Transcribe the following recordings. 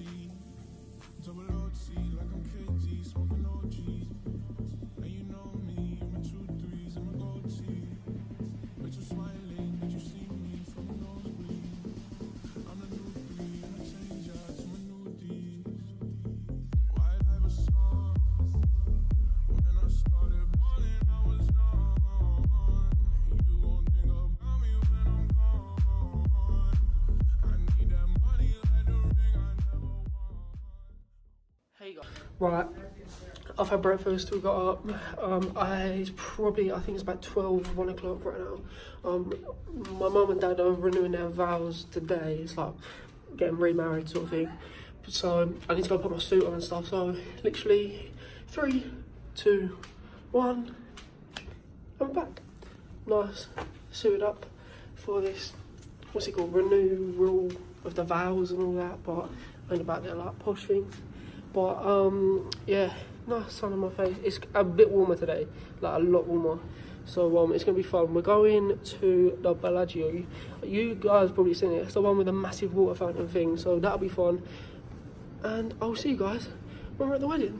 Right, I've had breakfast, we got up. I think it's about 1 o'clock right now. My mum and dad are renewing their vows today. It's like getting remarried sort of thing. So I need to go put my suit on and stuff. So literally 3, 2, 1, I'm back. Nice, suited up for this, what's it called, renewal of the vows and all that, but I ain't about their like posh things. But yeah, nice sun on my face. It's a bit warmer today, like a lot warmer. So it's gonna be fun. We're going to the Bellagio. You guys probably seen it. It's the one with the massive water fountain thing. So that'll be fun. And I'll see you guys when we're at the wedding.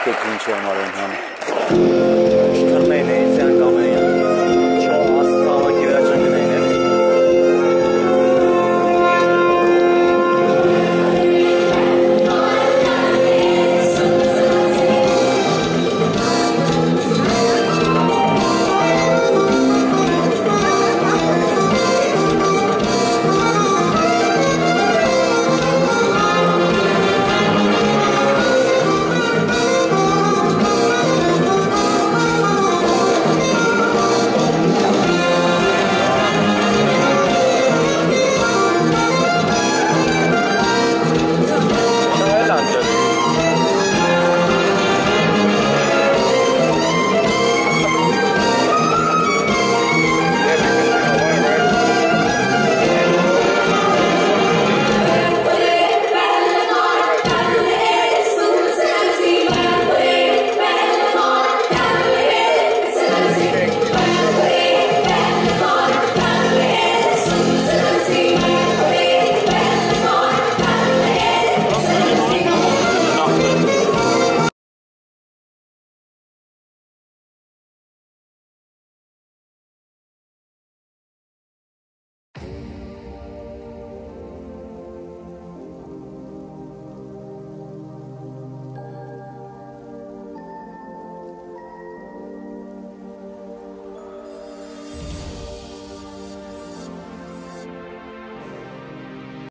che vinciamo, Renhan.